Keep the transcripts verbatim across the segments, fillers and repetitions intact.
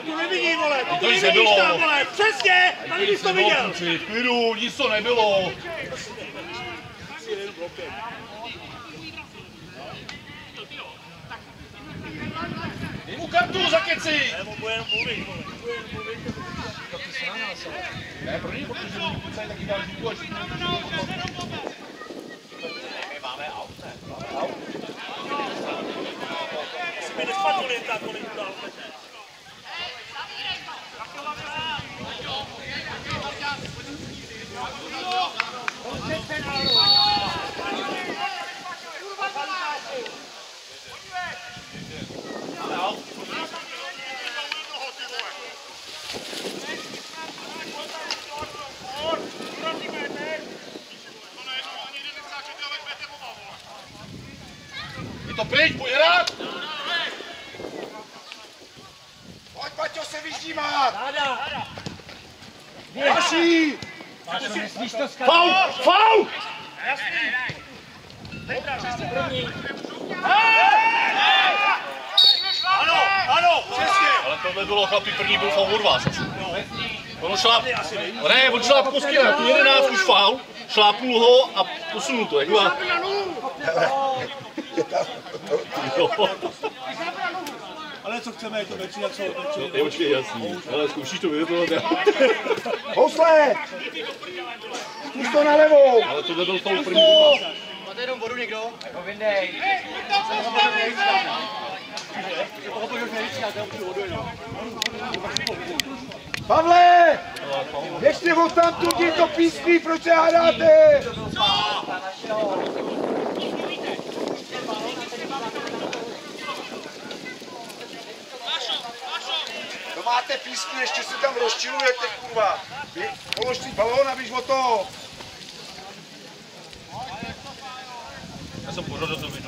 tu nevidí, vole, tu nevidíš tam, vole, přesně, tady bys to viděl. V klidu, nic to nebylo. Dej mu kartu za keci. Ne, on bude jenom mluvit, vole, bude jenom mluvit. Ne, pro něj, protože oni kucají taky dál díku, až... My máme aut, ne? Aut. Jestli mi nespadl jen tak, kolik dál. Je to pryč, pojď hrát! Pojď, Paťo, se vyždímat! Ráda! Vaší! Faul! Faul! Jasný! Ano, ano, přesně! Ale tohle bylo chlapi, první byl faul od vás asi. Ono šláp... Ne, on šláp kostky na tu jedenáct už faul, šlápnul ho a posunul to, jak byla... Ale co chceme, je to večer, jak jsou večer. Je určitě jasný, ale zkoušíš to vyvětovat. Housle! Zkus to na levou! Ale tohle byl faul první od vás. Máte jenom vodu někdo? Jako vyndej. Pavle! Běžte odtamtud, je to pískný, proč se hádáte? To máte písky, ještě se tam rozčilujete, kurva. Vy polož si balón a běž o to. Já jsem pořád do toho viděl.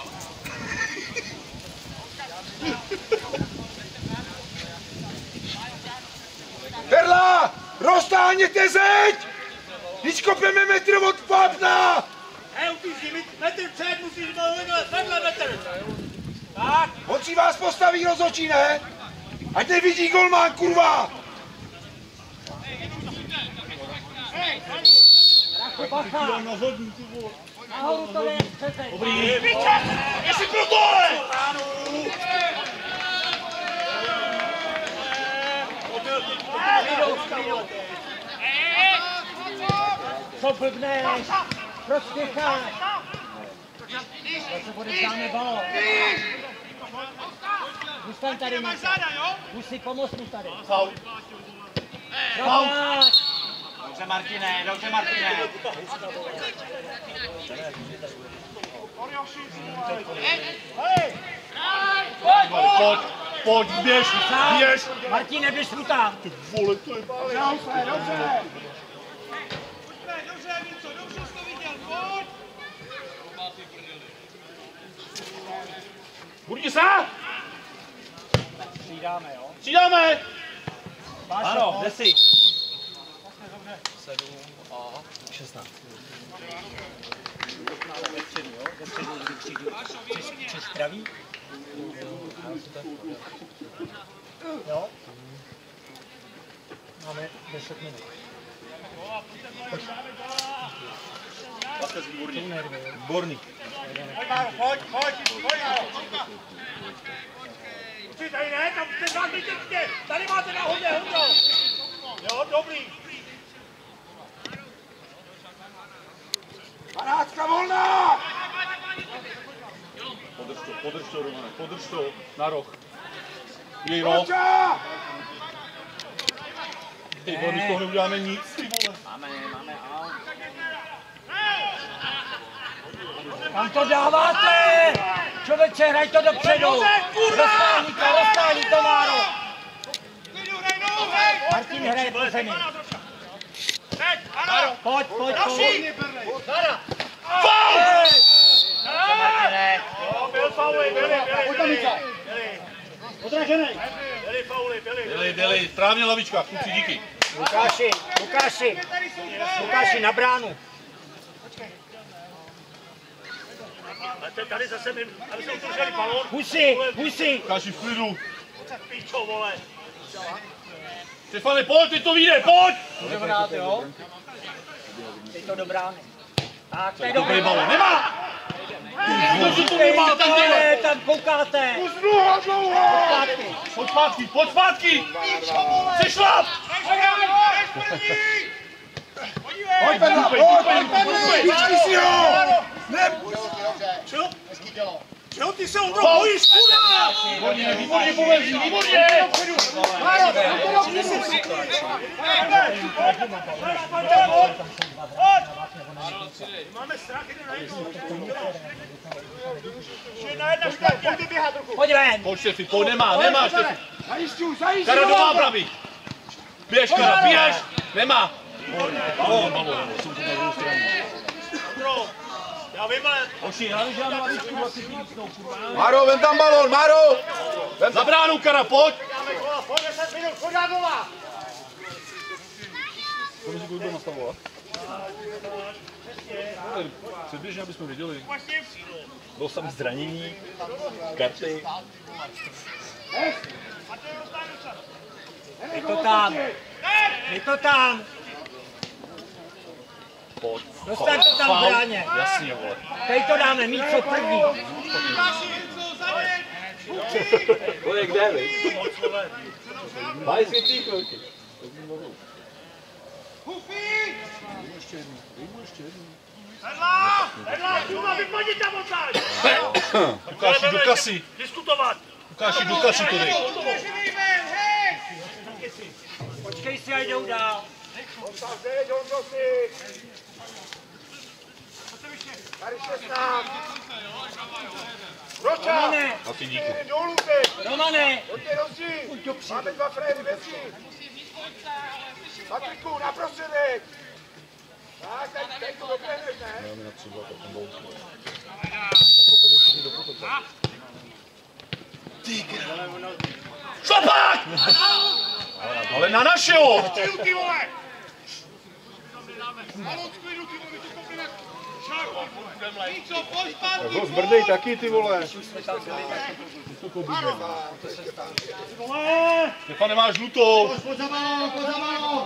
Perla! Roztáhněte zeď! Když kopeme metr od pápna! Hej, upíši, metr před, musíš být vedle metr. Tak. On si vás postaví rozhodčí, ne? Ať nevidí golman, kurva! Dobrý. Jestli pro tohle! Co blbneš? Proč spěcháš? Proč se odevzdáme balón? Zůstaň tady, musí pomoct mu tady. Faul. Faul. Dobře, Martine, dobře, Martine. Pojď, pojď, běž, běž. Martine, běž mu tam. Ty vole, to je... Dobře, dobře. Dobře, Vinco, dobře jsi to viděl, pojď! Budí se! Přidáme, jo? Přidáme! Ano, kde jsi? sedm a šestnáct. Ve středu, jo? Ve středu, kdy přijdu přes, přes zdraví. Jo? Máme deset minut. Výborný. Pojď, pojď, pojď! Ty tady ne, tam ten vás vytěžně! Tady máte na hodně, Hundo! Jo, dobrý! Panácka volná! Podrž to, podrž to, Romane, podrž to, na roh. Jej roh. Koča! Ty vole, my z toho neuděláme nic, ty vole. Máme, máme, ano. Kam to dáváte? Člověče, hraj to dopředu! Roztáhni to, roztáhni to, Máro! Martin hraje po zemi. Pojď, pojď, pojď! Faul! Martine. Jo, byl fauly, byli, byli, byli. Odraženej. Byli fauly, byli. Byli, byli, správně lavička, kluci, díky. Lukáši, Lukáši! Lukáši, na bránu! A teď tady zase, aby se udrželi balón. Husy, husy! Lukáši, v klidu. Píčo, vole. Stefane, pojď, ty to vyjde, pojď! Můžeme dát, jo? Teď to do brány. Tak, to je Dobrý dobrý balon, nemá! Kdo to nemá, tam dělá? tam koukáte. Kus dlouho, dlouho! Pojď zpátky, pojď zpátky! Přešlap! Pojď, Benda, pojď, pojď, vyčti si ho! Ne! Čo? Čeho ty se Ondro bojíš, kurva? Výborně, výborně povezí, výborně! Máme strach, jeden na jednou. Ještě na jedna škoda, pojďte běhat trochu. Pojď ven. Pojď Štefi, pojď, nemá, nemá Štefi. Zajišťuj, zajišťuj! Kara do nápravy. Běž, Kara, běž! Nemá. Já vím, ale... Máro, vem tam balón, Máro! Za bránu, Kara, pojď! Pojď deset minut, pojď na gola! To mi si nastavovat. Předběžně, abychom viděli. Bylo samé zranění, karty. Je to tam. Je to tam. Pojď. Dostaň to tam v bráně. Jasně, vole. Teď to dáme, mít co první. To je kde, vy? Mají světlý chvilky. Vedla! Vedla, Čuma, vypadni tam odsaď! Lukáši, do kasy. Diskutovat! Lukáši, do kasy to dej. Počkej si, a jdou dál. Zeď, Honzo, si! Tady šestnáct! Roča! Romane, A ty díky. Dolů teď! Romane. Pojďte rozdíl! Máme dva fréry ve tří! Patriku, na prostředek! Tak, teď, teď to doprehneš, ne? Máme na tři dva, potom bol. Šlapak! Ale na našeho! Ty vole! Ho zbrdej taky, ty vole! Stefan, nemáš žlutou. Pojď za balón, pojď za balón!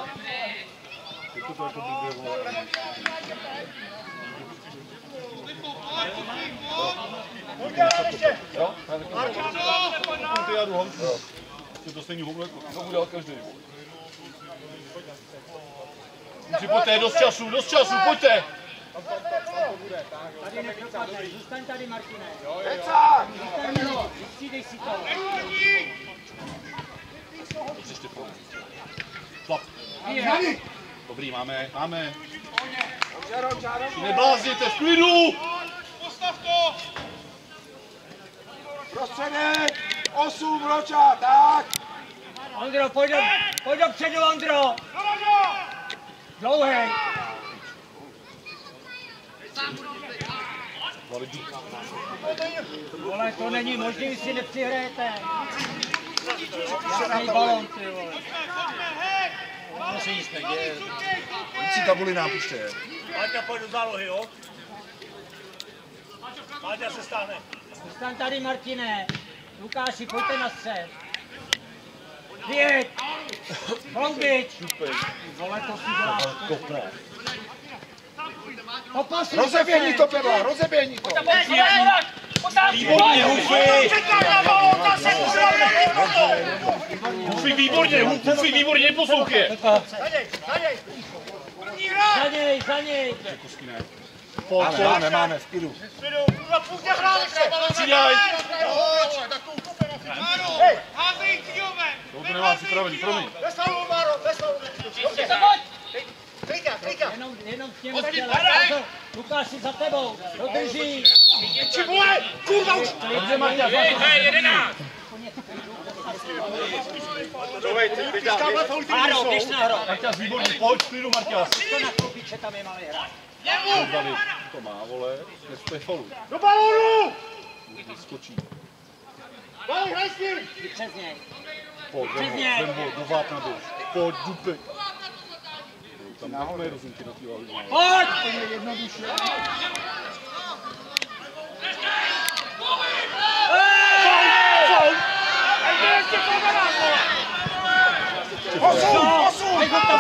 Pojď dělat ještě! Jo? Ty já jdu Honku. To stejný hovno, to bude dělat každý. Můži, pojďte, dost času, dost času, pojďte! Tady nepropadnej, zůstaň tady, Martine. Pecák! Vystřídej si to. Šlap. Dobrý, máme, máme. Neblázněte, v klidu! Prostředek! Osm, Roča, tak! Ondro, pojď, do, pojď dopředu, Ondro. Dlouhej. Vole, to není možné, vy si nepřihrajete. Žádný balon, ty vole. To se nic neděje. Si tabuli nápuště. Máťa, pojď do zálohy, jo? Máťa se stáhne. Zůstaň tady, Martine. Lukáši, pojďte na střed. Věď! Hloubič! Vole, to si děláš. Poposluj Rozeběhni to, Perla, rozeběhni to! Výborně, Hufy! Čekaj na balón, zase Hufy, výborně, Hufy, výborně, neposlouchej! Zaděj, zaděj! Za něj, za něj! Pojď, Máme, máme, máme, v klidu. Spidu, kurva, půjďte hrát ještě! přidaj! Hej! To nemám připravený, promiň. Bez faulu, Máro, bez faulu! Dobře! Klika, klika! Jenom, jenom k němu dělá. Lukáši, za tebou. Dodrží. Či vole, kurva už! Dobře, Maťa, hej, jedenáct! Máro, běž na hro. Maťa, výborně, pojď, v klidu, Maťa. To na klubiče tam je malý hra. To má, vole, to je faul. Do balónu! Skočí. Balón, hraj s ním! Přes něj. Pojď, Přesně. ven ho, do vápna běž. Pojď, dupy. Tam máme rozumky na té hlavě. Pojď!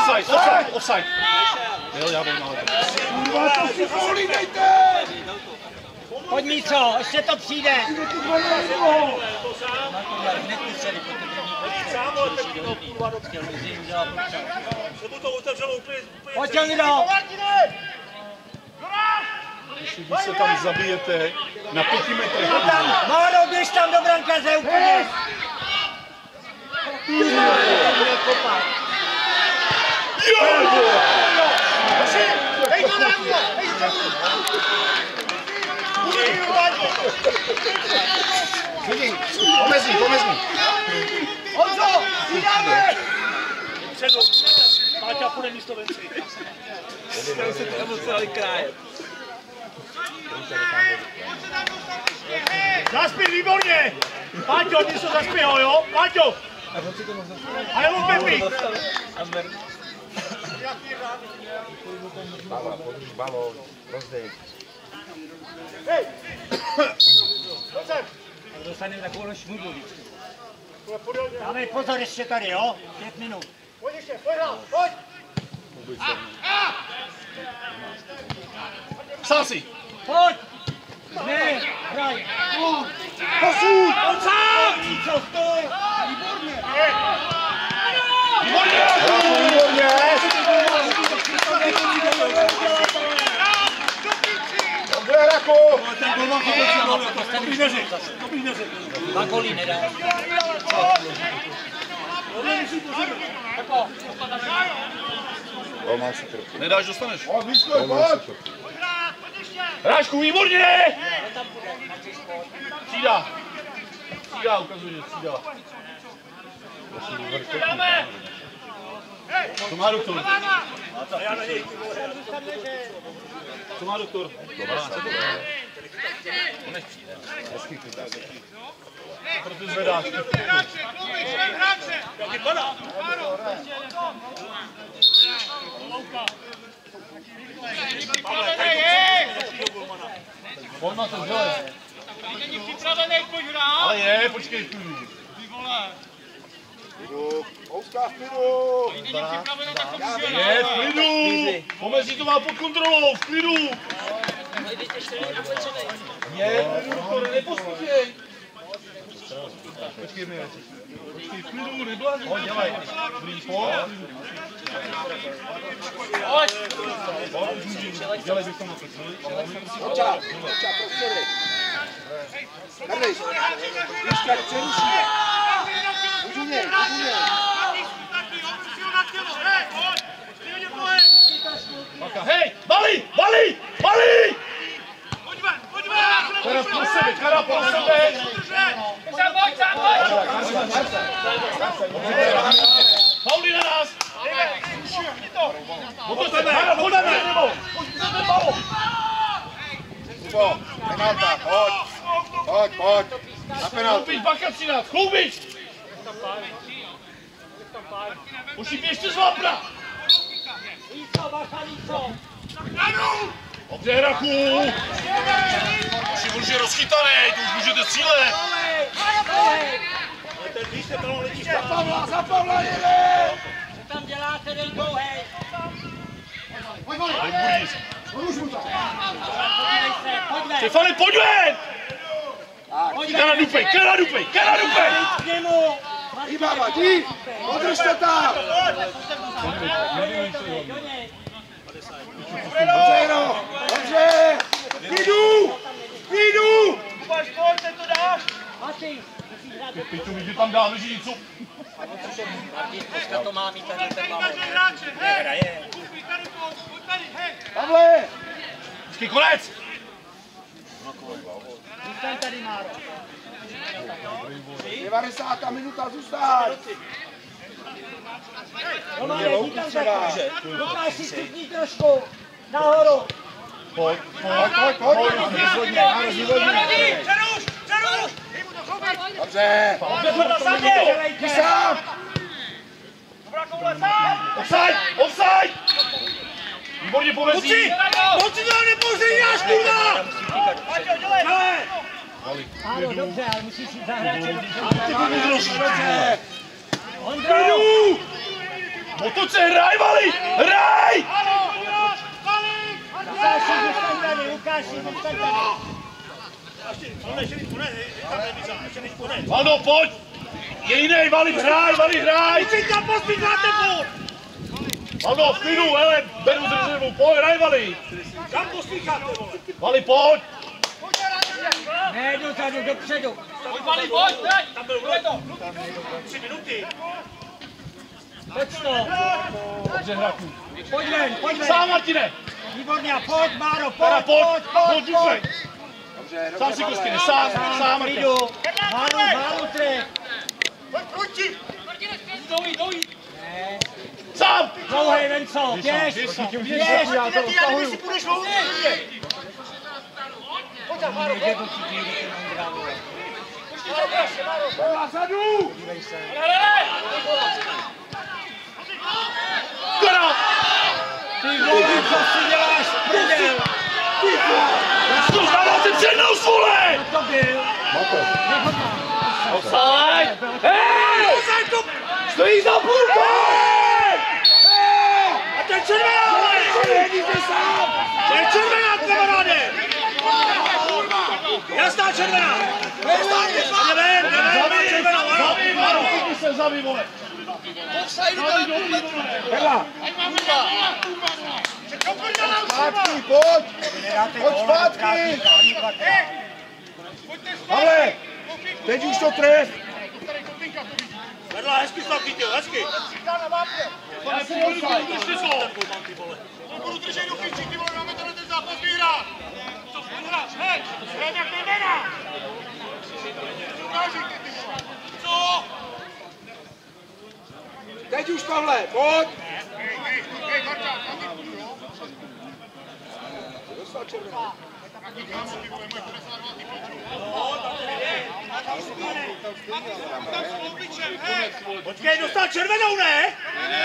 offside, offside, offside. Jo, já vím, ale... Kurva, to si fauly dejte! Pojď Míco, ještě to přijde. Pojď Ondro. Jestli vy se tam zabijete na pěti metrech. Máro, běž tam do brankaře úplně. Hej to dám, hej to Vidím, pomezní, pomezní. Honzo, přidáme! Předu, Páťa půjde místo venci. Zaspí, výborně! Páťo, ty jsi to zaspí ho, jo? Páťo! A jenom Pepi! Balón, podrž balón, rozdej. Hej! Pojď sem! Dostaneme takovou šmudu vždycky. Pojď, Dáme pozor ještě tady, jo? Pět minut. pojď ještě, pojď hrát, pojď! Sási! Pojď! Ne, hraj! Posuň! On sám! Co stoj? Výborně! Výborně! Výborně! Dobře, Raku! To bych neřekl, to bych neřekl. Dva golí nedá. Nedáš, dostaneš. Pojď, Víško, pojď! Hrášku, výborně! Střídá. Střídá, ukazuje, že střídá. Co má doktor? Co má doktor? On nech přijde. Proto zvedáš. Jak vypadá? Pojď na to, dělej. Není připravený, pojď hrát. Ale je, počkej chvíli. Ty vole. Ouska v klidu! Není připravený, tak to může Je, v klidu. Pomezí to má pod kontrolou, v klidu. Je, doktore, nepostupěj. Počkej mi, počkej, v klidu, neblázni. Pojď, dělej. Blíž, pojď. Pojď. Dělej, bych to moc chceli. Oča, oča, prostory. Karli, Víška, přerušíme. Udu něj, udu něj. Hej, balí, balí, balí! Pojďme, pojďme! Kara pro sebe, kara pro sebe! Sám pojď, sám pojď! Pauli na nás! Motor tam ne, voda ne, nebo! Pojď ten balon! Kubo, penalta, pojď. Pojď, pojď. Na penaltu. Chloubič, baka třináct, chloubič! Pošíp ještě z Lapra! Líco, bacha, líco! Dobře, Hraku! Už už je rozchytanej, to už můžete střílet! Ten víš, ten balon letí. Za Pavla, za Pavla jede! Co tam děláte, den dlouhej? Pojď, pojď. Pojď, Budís! Poruš mu to. Podívej se, pojď ven! Stefane, pojď ven! Kara dupej, kara dupej, kara dupej! K němu! Jí baba, jdi! Podržte tam! Do něj! Dobře, Jero! Dobře! Jdu! Jdu! Kubaš, pojď, ten to dáš! Martin, musíš hrát do Piču, vidí tam dál, leží něco. Martin, dneska to má mít tady ten balon. Hráče, hej! Hraje. Kupi, tady to, pojď tady, hej! Pavle! Počkej, konec! Zůstaň tady, Máro. devadesátá minuta, zůstaň! Romane, jdi tam taky. Dokáž si stupní trošku. Nahoru. Pojď, Pojď, pojď, pojď! Rozhodně, Máro, rozhodně! Přeruš, přeruš! Dej mu to, chopit! Dobře! Jdi sám! Dobrá koule, sám! Offside, offside! Výborně pomezí! Moc si to nepoužij, náš kurva! Paťo, dělej! Máro, dobře, ale musíš jít za hráče. Dobře! Ondro! Otoč se, hraj, Vali! Hraj! Lukáši, zůstaň tady, Lukáši, zůstaň tady. Ano, pojď! Je jiný, Vali, hraj, Vali, hraj! Říkám, pospícháte furt! Ano, v klidu, hele, beru z rezervu, pojď, hraj, Vali! Kam pospícháte, vole? Vali, pojď! Ne, dozadu, dopředu. Vali, pojď, teď! Tam byl to! Tři minuty. Pojď to. Dobře, hráku. Pojď ven, pojď ven. Sám, Martine! Výborně, pojď, Máro, Teda, pojď, pojď, pojď, pojď, pojď. pojď! Sám si Kostky, sám, sám, Martine. Klidu. Máru, Máru, tři. Pojď, proti! Dojít, dojít! Ne. Sám! Dlouhej, Venco, běž. Běž, Běž. Já to stahuju. Si půjdeš dlouho, pojď tam, Máro, Nejde to chytí, když je nám drávo. Nazadu! Dívej se. Kora! Ty vole, co si děláš, prdel? Zkus, dávám se přednost, vole! To byl. Offside! Hej! Posaď to! Stojí za půlkou! A to je červená, vole! To je červená, kamaráde! Jasná červená! Nevím, nevím, červená, ano! Zaví, Maro, chytni se, zaví, vole! Hela! Zpátky, pojď! Pojď zpátky! Ale! Teď už to tref! Vedla, hezky jsi tam chytil, hezky! Budu držet do chytí, ty vole, máme tady ten zápas vyhrát! Co spolu hráš, hej! Hej, jak nejména! Co? Teď už tohle, pojď! Počkej, dostal červenou, ne?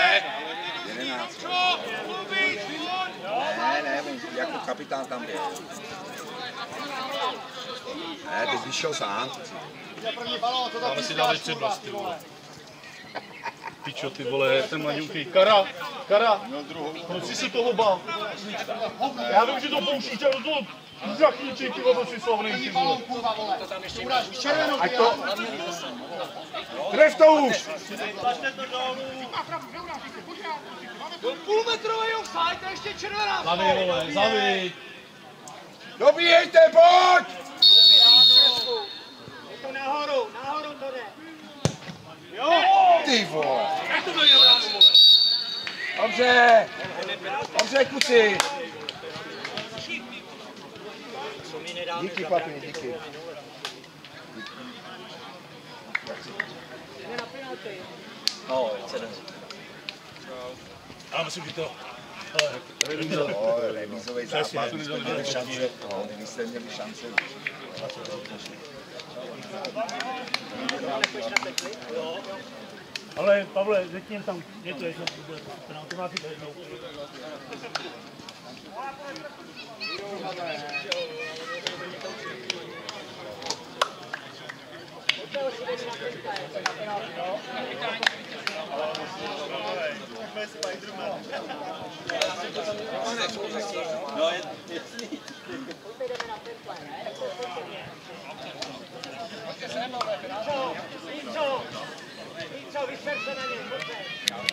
Ne, ne, jako kapitán tam byl. Ne, teď vyšel sám. Dáme si dali přednost, ty vole. Pičo, ty vole, ten mladňuchý. Kara, Kara, proč jsi se toho bál? Já vím, že to pouštíš a do toho zachytíš, ty vole, si slavnej, ty vole. Ať to... Tref to už! Půlmetrový offside, to je ještě červená! Zaví, vole, zaví. Dobíjejte, pojď! Je to nahoru, nahoru to jde. Ty vole! Jak to dojde, vole? Dobře! Dobře, kluci! Díky, papi, díky. No, chce daří. Já myslím, že to... No, remízový zápas, my jsme měli šance. No, my jste měli šance. Ale Pavle, řekni jen tam, je to jedno, to máte to jednou. No, je, je,